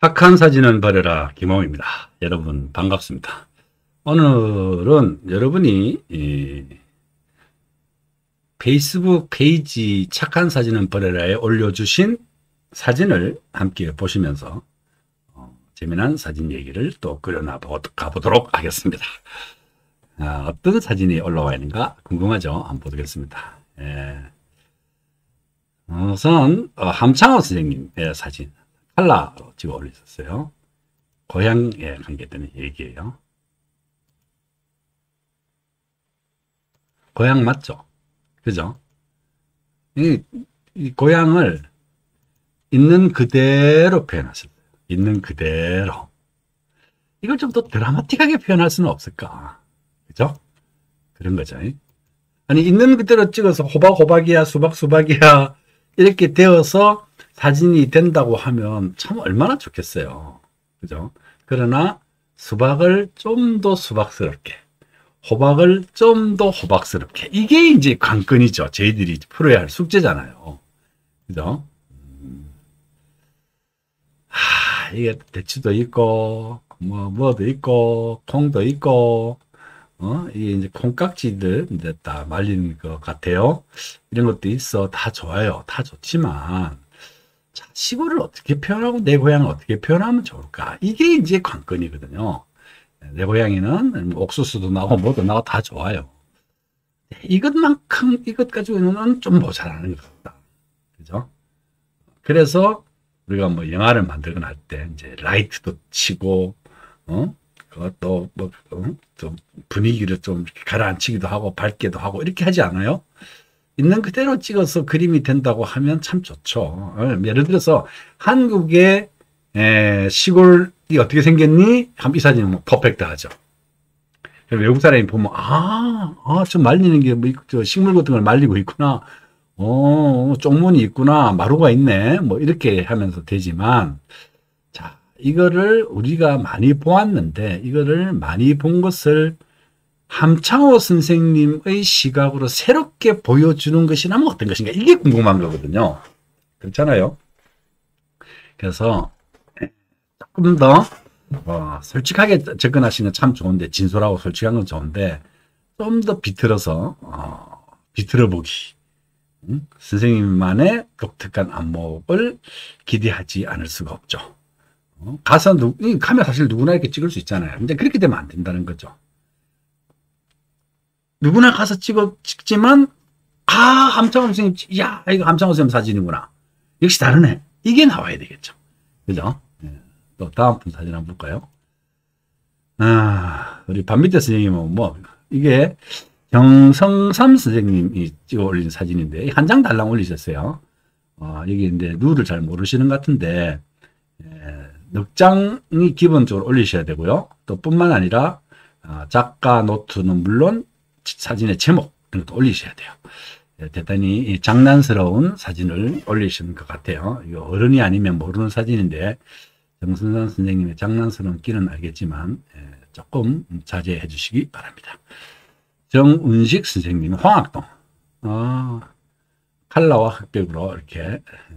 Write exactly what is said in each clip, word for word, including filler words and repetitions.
착한 사진은 버려라. 김홍입니다. 여러분 반갑습니다. 오늘은 여러분이 이 페이스북 페이지 착한 사진은 버려라에 올려주신 사진을 함께 보시면서 어, 재미난 사진 얘기를 또 그려나가 보도록 하겠습니다. 아, 어떤 사진이 올라와 있는가 궁금하죠? 한번 보겠습니다. 예. 우선 어, 함창호 선생님의 사진 칼라로 찍어 올리셨어요. 고향에 관계되는 얘기예요. 고향 맞죠? 그죠? 이, 이 고향을 있는 그대로 표현하셨어요. 있는 그대로. 이걸 좀 더 드라마틱하게 표현할 수는 없을까? 그죠? 그런 거죠. 아니, 있는 그대로 찍어서 호박 호박이야, 수박 수박이야, 이렇게 되어서 사진이 된다고 하면 참 얼마나 좋겠어요. 그죠? 그러나 수박을 좀 더 수박스럽게, 호박을 좀 더 호박스럽게. 이게 이제 관건이죠. 저희들이 풀어야 할 숙제잖아요. 그죠? 음. 하, 이게 대추도 있고, 뭐, 뭐도 있고, 콩도 있고, 어, 이게 이제 콩깍지들 이제 다 말린 것 같아요. 이런 것도 있어. 다 좋아요. 다 좋지만, 자, 시골을 어떻게 표현하고 내 고향을 어떻게 표현하면 좋을까? 이게 이제 관건이거든요. 내 고향에는 옥수수도 나고 뭐도 나고 다 좋아요. 이것만큼 이것 가지고는 좀 모자라는 것 같다. 그죠? 그래서 우리가 뭐 영화를 만들거나 할 때 이제 라이트도 치고, 어? 그것도 뭐, 어? 좀 분위기를 좀 가라앉히기도 하고 밝게도 하고 이렇게 하지 않아요? 있는 그대로 찍어서 그림이 된다고 하면 참 좋죠. 예를 들어서 한국의 에, 시골이 어떻게 생겼니? 하면 이 사진은 뭐 퍼펙트 하죠. 외국 사람이 보면 아, 아, 저 말리는 게 뭐 식물 같은 걸 말리고 있구나. 어, 쪽문이 있구나. 마루가 있네. 뭐 이렇게 하면서 되지만 자, 이거를 우리가 많이 보았는데 이거를 많이 본 것을 함창호 선생님의 시각으로 새롭게 보여주는 것이라면 어떤 것인가? 이게 궁금한 거거든요. 그렇잖아요. 그래서 조금 더 어, 솔직하게 접근하시는 건 참 좋은데, 진솔하고 솔직한 건 좋은데 좀 더 비틀어서 어, 비틀어보기. 응? 선생님만의 독특한 안목을 기대하지 않을 수가 없죠. 어? 가서 누, 가면 사실 누구나 이렇게 찍을 수 있잖아요. 근데 그렇게 되면 안 된다는 거죠. 누구나 가서 찍어, 찍지만, 아, 함창호 선생님, 야, 이거 함창호 선생님 사진이구나. 역시 다르네. 이게 나와야 되겠죠. 그죠? 네. 또 다음 분 사진 한번 볼까요? 아, 우리 반밑대 선생님은 뭐, 이게 정성삼 선생님이 찍어 올린 사진인데, 한 장 달랑 올리셨어요. 어, 여기 이제 룰을 잘 모르시는 것 같은데, 예, 넉 장이 기본적으로 올리셔야 되고요. 또 뿐만 아니라, 어, 작가 노트는 물론, 사진의 제목 이런 것도 올리셔야 돼요. 대단히 장난스러운 사진을 올리시는 것 같아요. 이거 어른이 아니면 모르는 사진인데 정선산 선생님의 장난스러운 끼는 알겠지만 조금 자제해 주시기 바랍니다. 정운식 선생님 황학동, 아, 칼라와 흑백으로 이렇게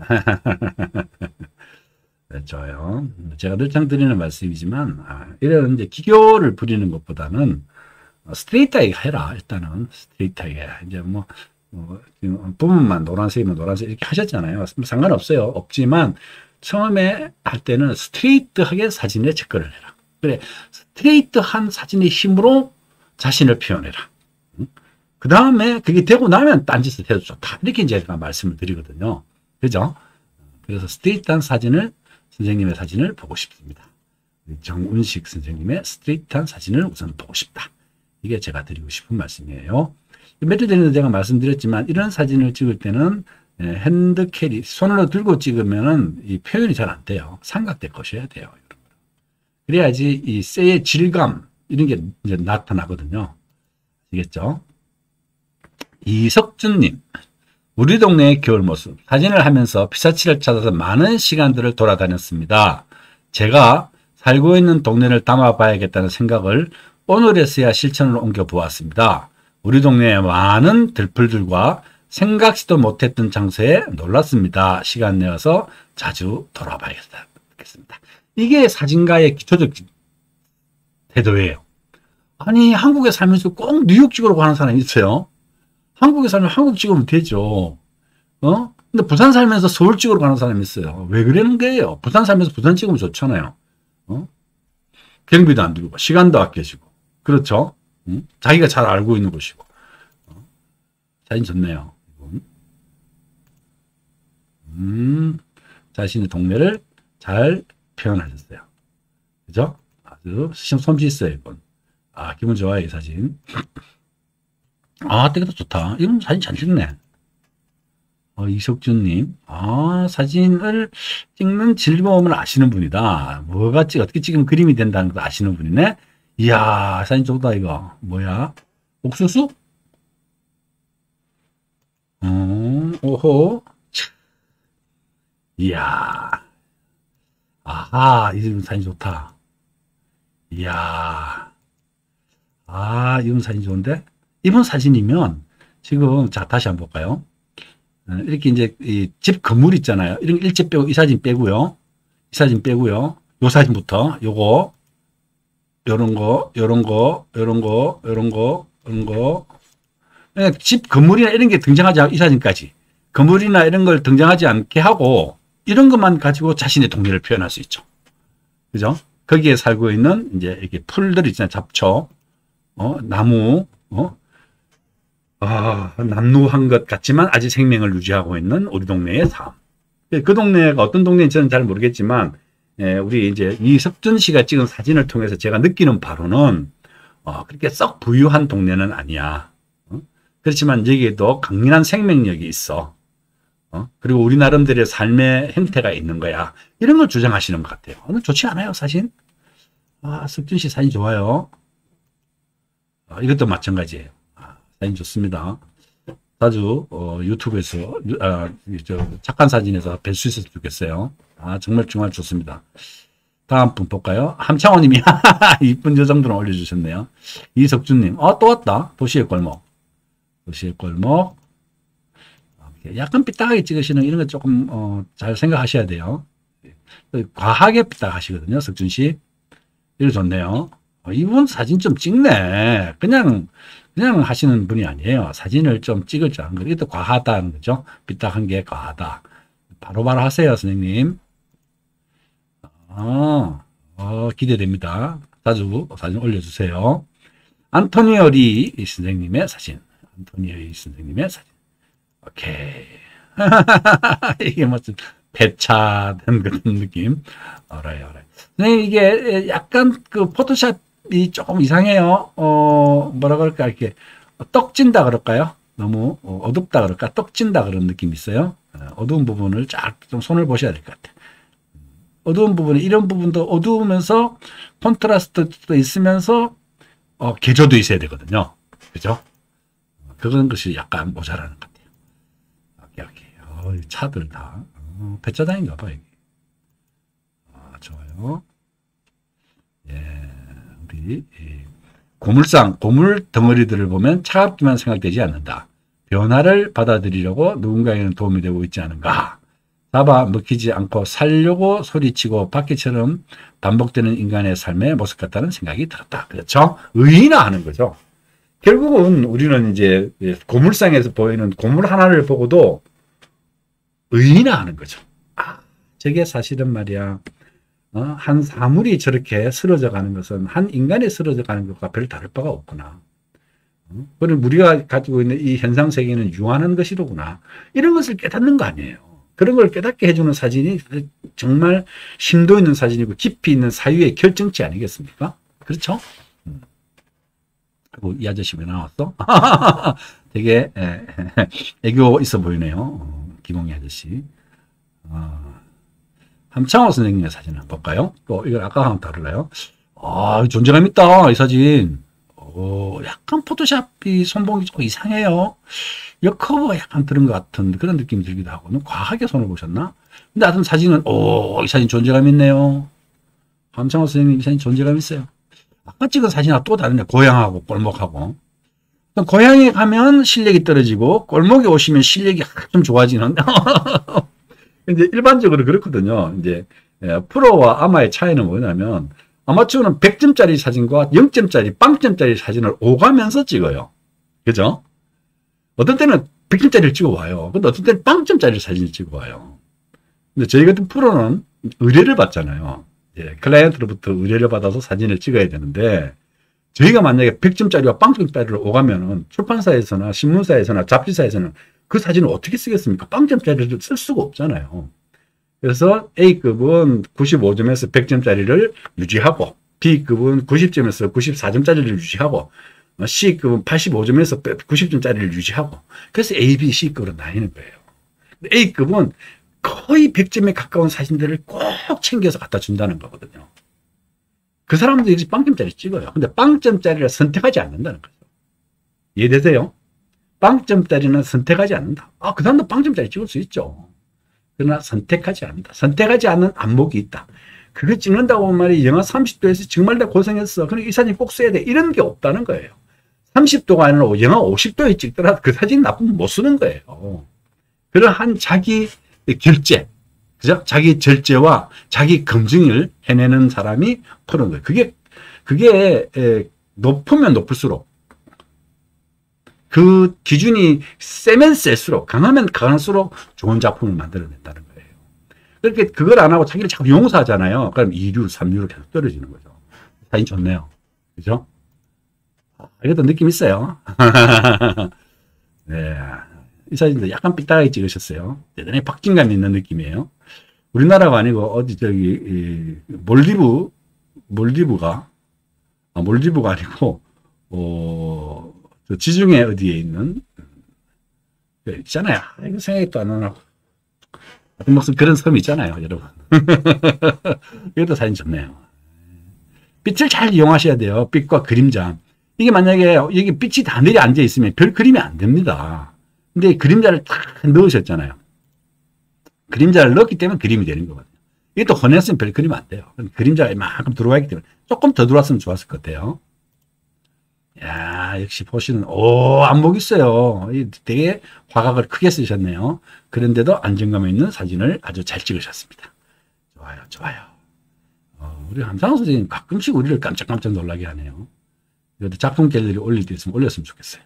네, 좋아요. 제가 늘상 드리는 말씀이지만 아, 이런 이제 기교를 부리는 것보다는 스트레이트하게 해라. 일단은 스트레이트하게. 이제 뭐, 뭐 부분만 노란색이면 노란색 이렇게 하셨잖아요. 상관없어요. 없지만 처음에 할 때는 스트레이트하게 사진에 접근을 해라. 그래, 스트레이트한 사진의 힘으로 자신을 표현해라. 그 다음에 그게 되고 나면 딴짓을 해도 좋다. 이렇게 이제 제가 말씀을 드리거든요. 그죠? 그래서 스트레이트한 사진을, 선생님의 사진을 보고 싶습니다. 정운식 선생님의 스트레이트한 사진을 우선 보고 싶다. 이게 제가 드리고 싶은 말씀이에요. 며칠 전에도 제가 말씀드렸지만 이런 사진을 찍을 때는 핸드 캐리, 손으로 들고 찍으면 이 표현이 잘 안 돼요. 삼각대 거셔야 돼요. 그래야지 이 쇠의 질감 이런 게 이제 나타나거든요. 아시겠죠? 이석준님, 우리 동네의 겨울 모습 사진을 하면서 피사체를 찾아서 많은 시간들을 돌아다녔습니다. 제가 살고 있는 동네를 담아봐야겠다는 생각을 오늘에서야 실천으로 옮겨 보았습니다. 우리 동네에 많은 들풀들과 생각지도 못했던 장소에 놀랐습니다. 시간 내어서 자주 돌아봐야겠습니다. 이게 사진가의 기초적 태도예요. 아니, 한국에 살면서 꼭 뉴욕 찍으러 가는 사람이 있어요. 한국에 살면 한국 찍으면 되죠. 어? 근데 부산 살면서 서울 찍으러 가는 사람이 있어요. 왜 그러는 거예요? 부산 살면서 부산 찍으면 좋잖아요. 어? 경비도 안 들고, 시간도 아껴지고. 그렇죠? 응? 자기가 잘 알고 있는 곳이고. 어? 사진 좋네요. 음, 자신의 동네를 잘 표현하셨어요. 그죠? 아주 솜씨 있어요, 이건. 아, 기분 좋아요, 이 사진. 아, 되게 좋다. 이건 사진 잘 찍네. 어, 이석준님. 아, 사진을 찍는 즐거움을 아시는 분이다. 뭐가 찍, 어떻게 찍으면 그림이 된다는 걸 아시는 분이네. 이야, 사진 좋다, 이거. 뭐야? 옥수수? 어, 오호. 이야. 아하, 이 사진 좋다. 이야. 아, 이번 사진 좋은데? 이번 사진이면, 지금, 자, 다시 한번 볼까요? 이렇게 이제, 이 집 건물 있잖아요. 이런 일체 빼고, 이 사진 빼고요. 이 사진 빼고요. 요 사진부터, 요거, 요런 거, 요런 거, 요런 거, 요런 거, 요런 거. 집 건물이나 이런 게 등장하지 않고, 이 사진까지. 건물이나 이런 걸 등장하지 않게 하고, 이런 것만 가지고 자신의 동네를 표현할 수 있죠. 그죠? 거기에 살고 있는, 이제, 이렇게 풀들 있잖아요. 잡초. 어, 나무, 어, 아, 남루한 것 같지만 아직 생명을 유지하고 있는 우리 동네의 삶. 그 동네가 어떤 동네인지 저는 잘 모르겠지만, 예, 우리 이제 이석준 씨가 찍은 사진을 통해서 제가 느끼는 바로는, 어, 그렇게 썩 부유한 동네는 아니야. 어? 그렇지만 여기에도 강인한 생명력이 있어. 어? 그리고 우리 나름대로의 삶의 형태가 있는 거야. 이런 걸 주장하시는 것 같아요. 오늘 좋지 않아요, 사진? 아, 석준 씨 사진 좋아요. 어, 이것도 마찬가지예요. 아, 사진 좋습니다. 자주 어, 유튜브에서 아, 저 착한 사진에서 뵐 수 있었으면 좋겠어요. 아, 정말 정말 좋습니다. 다음 분 볼까요? 함창호님이 이쁜 저 정도는 올려주셨네요. 이석준님, 어, 또 왔다. 도시의 골목. 도시의 골목. 약간 삐딱하게 찍으시는 이런 거 조금 어, 잘 생각하셔야 돼요. 과하게 삐딱하시거든요, 석준 씨. 이거 좋네요. 어, 이분 사진 좀 찍네. 그냥, 그냥 하시는 분이 아니에요. 사진을 좀 찍을 줄 아는 거. 이것도 과하다는 거죠. 삐딱한 게 과하다. 바로바로 바로 하세요, 선생님. 어, 어, 기대됩니다. 자주 사진 올려주세요. 안토니오 리 선생님의 사진. 안토니오 리 선생님의 사진. 오케이. 이게 무슨 배차된 그런 느낌. 알아요, 알아요. 선생님, 이게 약간 그 포토샵이 조금 이상해요. 어, 뭐라 그럴까, 이렇게 떡진다 그럴까요? 너무 어둡다 그럴까? 떡진다 그런 느낌이 있어요. 어두운 부분을 쫙 좀 손을 보셔야 될 것 같아요. 어두운 부분에 이런 부분도 어두우면서 콘트라스트도 있으면서 어, 개조도 있어야 되거든요. 그죠? 그런 것이 약간 모자라는 것 같아요. 오케이, 오케이. 어, 차들 다. 어, 배차장인가 봐, 여기. 아, 좋아요. 예, 우리, 예. 고물상, 고물 덩어리들을 보면 차갑기만 생각되지 않는다. 변화를 받아들이려고 누군가에게는 도움이 되고 있지 않은가. 잡아 먹히지 않고 살려고 소리치고 바퀴처럼 반복되는 인간의 삶의 모습 같다는 생각이 들었다. 그렇죠? 의인화하는 거죠. 결국은 우리는 이제 고물상에서 보이는 고물 하나를 보고도 의인화하는 거죠. 아, 저게 사실은 말이야. 어? 한 사물이 저렇게 쓰러져 가는 것은 한 인간이 쓰러져 가는 것과 별 다를 바가 없구나. 어? 그럼 우리가 가지고 있는 이 현상 세계는 유한한 것이로구나. 이런 것을 깨닫는 거 아니에요. 그런 걸 깨닫게 해주는 사진이 정말 심도 있는 사진이고 깊이 있는 사유의 결정체 아니겠습니까? 그렇죠? 음. 그리고 이 아저씨 왜 나왔어? 되게 에, 애교 있어 보이네요. 어, 김홍희 아저씨. 어, 함창호 선생님의 사진 한번 볼까요? 또 이걸 아까랑 다르나요? 아, 존재감 있다, 이 사진. 오, 약간 포토샵이 손봉이 조금 이상해요. 역커버가 약간 들은 것 같은 그런 느낌이 들기도 하고, 너무 과하게 손을 보셨나? 근데 하여튼 사진은, 오, 이 사진 존재감 있네요. 함창호 선생님 이 사진 존재감 있어요. 아까 찍은 사진하고 또 다르네. 고향하고 골목하고. 고향에 가면 실력이 떨어지고, 골목에 오시면 실력이 좀 좋아지는. 이제 일반적으로 그렇거든요. 이제 예, 프로와 아마의 차이는 뭐냐면 아마추어는 백 점짜리 사진과 영 점짜리, 빵점짜리 사진을 오가면서 찍어요. 그죠? 어떤 때는 백 점짜리를 찍어와요. 근데 어떤 때는 빵점짜리 사진을 찍어와요. 근데 저희 같은 프로는 의뢰를 받잖아요. 예, 클라이언트로부터 의뢰를 받아서 사진을 찍어야 되는데 저희가 만약에 백 점짜리와 빵점짜리를 오가면은 출판사에서나 신문사에서나 잡지사에서는 그 사진을 어떻게 쓰겠습니까? 빵점짜리를 쓸 수가 없잖아요. 그래서 A급은 구십오 점에서 백 점짜리를 유지하고 B급은 구십 점에서 구십사 점짜리를 유지하고 C급은 팔십오 점에서 구십 점짜리를 유지하고 그래서 A, B, C급으로 나뉘는 거예요. A급은 거의 백 점에 가까운 사진들을 꼭 챙겨서 갖다 준다는 거거든요. 그 사람들이 빵점짜리 찍어요. 근데 빵점짜리를 선택하지 않는다는 거죠. 이해되세요? 빵점짜리는 선택하지 않는다. 아, 그 사람도 빵점짜리 찍을 수 있죠. 그러나 선택하지 않는다. 선택하지 않는 안목이 있다. 그거 찍는다고 하면 말이 영하 삼십 도에서 정말 다 고생했어. 그러니까 이 사진 꼭 써야 돼. 이런 게 없다는 거예요. 삼십 도가 아니라 영하 오십 도에 찍더라도 그 사진 나쁘면 못 쓰는 거예요. 그러한 자기 결제, 그죠? 자기 절제와 자기 검증을 해내는 사람이 그런 거예요. 그게, 그게, 에, 높으면 높을수록, 그 기준이 세면 셀수록, 강하면 강할수록 좋은 작품을 만들어낸다는 거예요. 그렇게 그걸 안 하고 자기를 자꾸 용서하잖아요. 그럼 이 류, 삼 류로 계속 떨어지는 거죠. 사진 좋네요. 그죠? 아, 이것도 느낌 있어요. 네. 이 사진도 약간 삐딱하게 찍으셨어요. 대단히 박진감 있는 느낌이에요. 우리나라가 아니고 어디 저기 이 몰디브 몰디브가 아, 몰디브가 아니고 어, 저 지중해 어디에 있는 있잖아요. 아, 이거 생각이 또 안 나나. 무슨 그런 섬이 있잖아요, 여러분. 이것도 사진 좋네요. 빛을 잘 이용하셔야 돼요. 빛과 그림자. 이게 만약에 여기 빛이 다 내려앉아 있으면 별 그림이 안 됩니다. 근데 그림자를 탁 넣으셨잖아요. 그림자를 넣었기 때문에 그림이 되는 거거든요. 이게 또 혼했으면 별 그림 안 돼요. 그림자가 이만큼 들어와 있기 때문에 조금 더 들어왔으면 좋았을 것 같아요. 야, 역시 보시는, 오, 안목 있어요. 되게 화각을 크게 쓰셨네요. 그런데도 안정감 있는 사진을 아주 잘 찍으셨습니다. 좋아요, 좋아요. 어, 우리 함상호 선생님 가끔씩 우리를 깜짝깜짝 놀라게 하네요. 이것도 작품 갤러리 올릴 때 있으면 올렸으면 좋겠어요.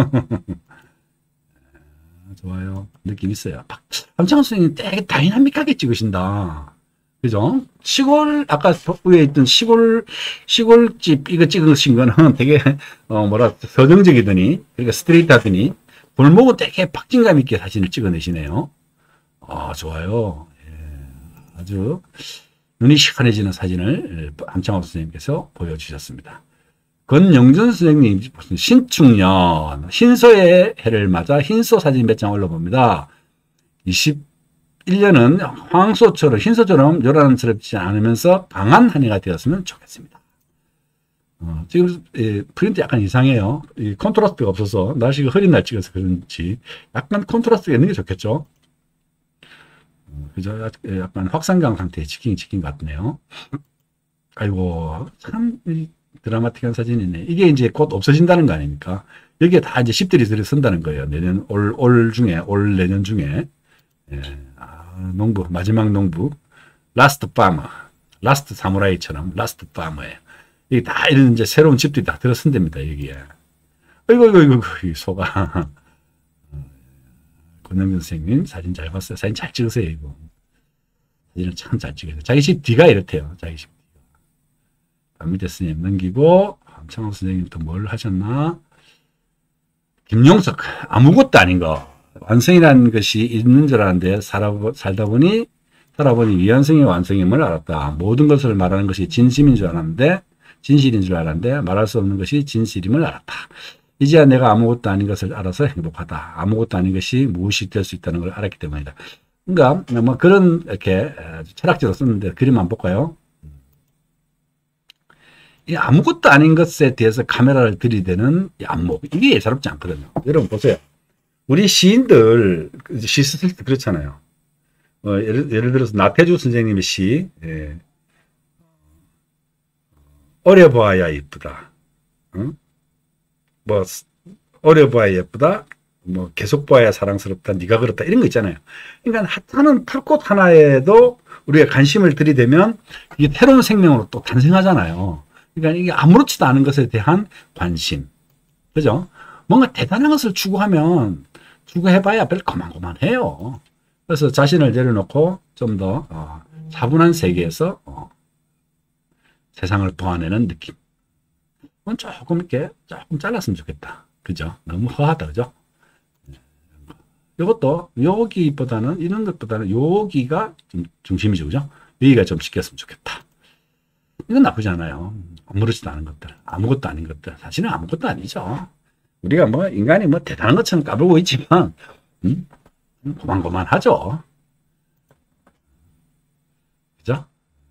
좋아요. 느낌 있어요. 함창호 선생님 되게 다이나믹하게 찍으신다. 그죠? 시골, 아까 위에 있던 시골, 시골집 이거 찍으신 거는 되게, 어, 뭐라, 서정적이더니, 그러니까 스트레이트 하더니, 골목은 되게 박진감 있게 사진을 찍어내시네요. 아, 좋아요. 예, 아주 눈이 시원해지는 사진을 함창호 선생님께서 보여주셨습니다. 권영준 선생님, 신축년, 흰소의 해를 맞아 흰소 사진 몇 장 올려봅니다. 이십일 년은 황소처럼, 흰소처럼 요란스럽지 않으면서 강한 한 해가 되었으면 좋겠습니다. 어, 지금, 예, 프린트 약간 이상해요. 이 콘트라스트가 없어서, 날씨가 흐린 날 찍어서 그런지, 약간 콘트라스트가 있는 게 좋겠죠? 어, 그죠? 약간 확산강 상태에 찍힌, 찍힌 것 같네요. 아이고, 참, 드라마틱한 사진이네. 이게 이제 곧 없어진다는 거 아닙니까? 여기에 다 이제 십들이 들어선다는 거예요. 내년, 올, 올 중에, 올 내년 중에. 예. 아, 농부, 마지막 농부. 라스트 파머. 라스트 사무라이처럼 라스트 파머예요. 이게 다 이런 이제 새로운 집들이 다 들어선답니다, 여기에. 어이구, 어이구, 어이구, 이 소가. 권영준 선생님 사진 잘 봤어요. 사진 잘 찍으세요, 이거. 사진을 참 잘 찍으세요. 자기 집 뒤가 이렇대요, 자기 집. 밑에 선생님 넘기고, 함창호 선생님 또 뭘 하셨나? 김용석, 아무것도 아닌 거. 완성이라는 것이 있는 줄 알았는데, 살아, 살다 보니, 살아보니 위완성의 완성임을 알았다. 모든 것을 말하는 것이 진심인 줄 알았는데, 진실인 줄 알았는데, 말할 수 없는 것이 진실임을 알았다. 이제야 내가 아무것도 아닌 것을 알아서 행복하다. 아무것도 아닌 것이 무엇이 될 수 있다는 걸 알았기 때문이다. 그러니까, 뭐 그런, 이렇게, 철학적으로 썼는데, 그림 한번 볼까요? 이 아무것도 아닌 것에 대해서 카메라를 들이대는 이 안목. 이게 예사롭지 않거든요. 여러분 보세요. 우리 시인들, 시 쓸 때 그렇잖아요. 어, 예를, 예를 들어서 나태주 선생님의 시, 예. 어려봐야 예쁘다. 응? 뭐, 어려봐야 예쁘다. 뭐 계속 봐야 사랑스럽다, 네가 그렇다 이런 거 있잖아요. 그러니까 하찮은 털꽃 하나에도 우리가 관심을 들이대면 이게 새로운 생명으로 또 탄생하잖아요. 그러니까 이게 아무렇지도 않은 것에 대한 관심, 그죠? 뭔가 대단한 것을 추구하면 추구해봐야 별 고만고만해요. 그래서 자신을 내려놓고 좀 더 어, 차분한 세계에서 어, 세상을 보아내는 느낌. 그건 조금 이렇게 조금 잘랐으면 좋겠다. 그죠? 너무 허하다, 그죠? 이것도 여기보다는 이런 것보다는 여기가 좀 중심이죠, 그죠? 여기가 좀 지켰으면 좋겠다. 이건 나쁘지 않아요. 아무렇지도 않은 것들, 아무것도 아닌 것들, 사실은 아무것도 아니죠. 우리가 뭐 인간이 뭐 대단한 것처럼 까불고 있지만 음? 고만고만하죠. 그죠?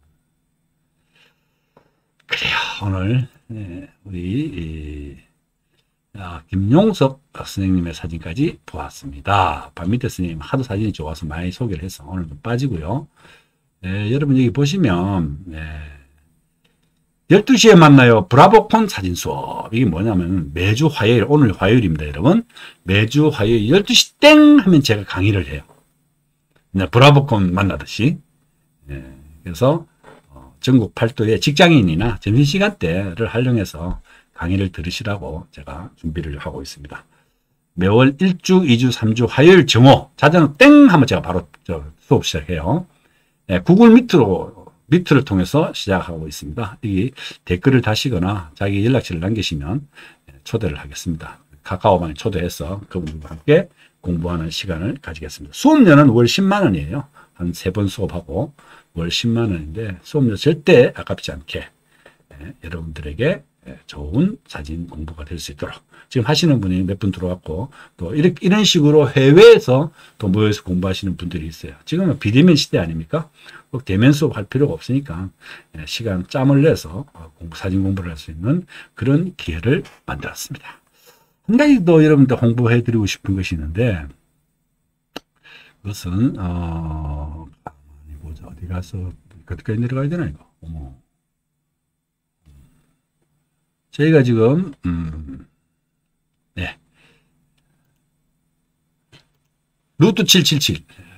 그래요. 오늘 네, 우리 아, 김용석 선생님의 사진까지 보았습니다. 밤밑에 선생님 하도 사진이 좋아서 많이 소개를 해서 오늘 좀 빠지고요. 네, 여러분 여기 보시면 네, 열두 시에 만나요. 브라보콘 사진 수업. 이게 뭐냐면 매주 화요일, 오늘 화요일입니다, 여러분. 매주 화요일 열두 시 땡 하면 제가 강의를 해요. 네, 브라보콘 만나듯이. 네, 그래서 어, 전국 팔도의 직장인이나 점심시간대를 활용해서 강의를 들으시라고 제가 준비를 하고 있습니다. 매월 일 주, 이 주, 삼 주 화요일 정오 자정 땡 하면 제가 바로 저 수업 시작해요. 네, 구글 미트로 미트를 통해서 시작하고 있습니다. 여기 댓글을 다시거나 자기 연락처를 남기시면 초대를 하겠습니다. 카카오방에 초대해서 그분들과 함께 공부하는 시간을 가지겠습니다. 수업료는 월 십만 원이에요. 한 세 번 수업하고 월 십만 원인데 수업료 절대 아깝지 않게 네, 여러분들에게 좋은 사진 공부가 될 수 있도록 지금 하시는 분이 몇 분 들어왔고 또 이렇게 이런 식으로 해외에서 또 모여서 공부하시는 분들이 있어요. 지금은 비대면 시대 아닙니까? 꼭 대면 수업 할 필요가 없으니까 시간 짬을 내서 공부, 사진 공부를 할 수 있는 그런 기회를 만들었습니다. 한 가지 더 여러분들 홍보해 드리고 싶은 것이 있는데 그것은 어 가만히 보자. 어디 가서 어디까지 내려가야 되나 이거. 어머. 저희가 지금 음, 네. 루트 칠칠칠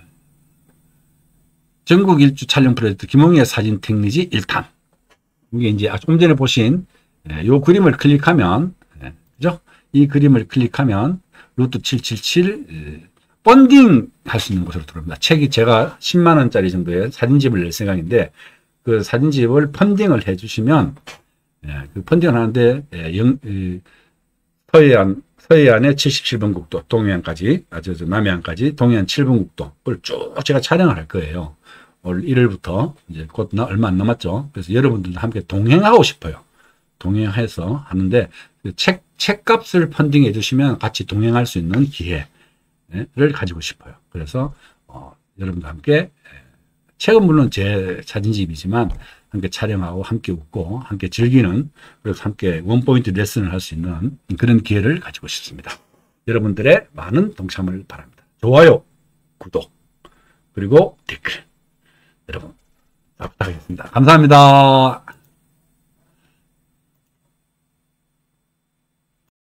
전국 일주 촬영 프로젝트 김홍희의 사진 technology 일 탄. 이게 이제 조금 전에 보신 이 그림을 클릭하면 그죠? 이 그림을 클릭하면 루트 칠칠칠 펀딩 할 수 있는 곳으로 들어옵니다. 책이 제가 십만 원짜리 정도의 사진집을 낼 생각인데 그 사진집을 펀딩을 해주시면 그 펀딩을 하는데 영, 서해안 서해안의 칠십칠 번 국도 동해안까지 아주 남해안까지 동해안 칠 번 국도를 쭉 제가 촬영을 할 거예요. 올 일 월부터 이제 곧 나, 얼마 안 남았죠. 그래서 여러분들도 함께 동행하고 싶어요. 동행해서 하는데 책, 책값을 펀딩해 주시면 같이 동행할 수 있는 기회를 가지고 싶어요. 그래서 어, 여러분과 함께 책은 물론 제 사진집이지만 함께 촬영하고 함께 웃고 함께 즐기는 그래서 함께 원포인트 레슨을 할 수 있는 그런 기회를 가지고 싶습니다. 여러분들의 많은 동참을 바랍니다. 좋아요, 구독, 그리고 댓글 여러분 부탁드리겠습니다. 감사합니다.